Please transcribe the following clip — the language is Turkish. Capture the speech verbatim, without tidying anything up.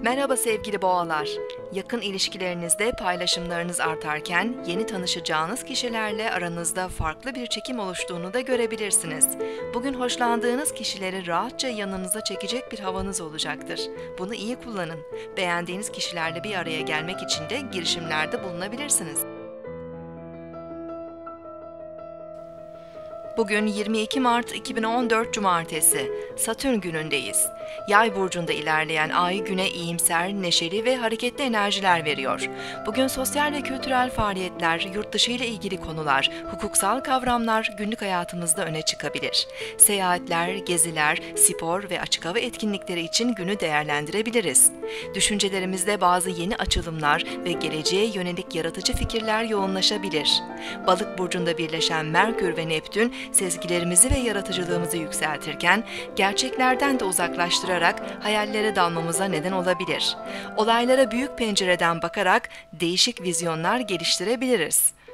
Merhaba sevgili boğalar. Yakın ilişkilerinizde paylaşımlarınız artarken yeni tanışacağınız kişilerle aranızda farklı bir çekim oluştuğunu da görebilirsiniz. Bugün hoşlandığınız kişileri rahatça yanınıza çekecek bir havanız olacaktır. Bunu iyi kullanın. Beğendiğiniz kişilerle bir araya gelmek için de girişimlerde bulunabilirsiniz. Bugün yirmi iki Mart iki bin on dört Cumartesi, Satürn günündeyiz. Yay burcunda ilerleyen ay güne iyimser, neşeli ve hareketli enerjiler veriyor. Bugün sosyal ve kültürel faaliyetler, yurt dışı ile ilgili konular, hukuksal kavramlar günlük hayatımızda öne çıkabilir. Seyahatler, geziler, spor ve açık hava etkinlikleri için günü değerlendirebiliriz. Düşüncelerimizde bazı yeni açılımlar ve geleceğe yönelik yaratıcı fikirler yoğunlaşabilir. Balık burcunda birleşen Merkür ve Neptün, sezgilerimizi ve yaratıcılığımızı yükseltirken, gerçeklerden de uzaklaştırarak hayallere dalmamıza neden olabilir. Olaylara büyük pencereden bakarak değişik vizyonlar geliştirebiliriz.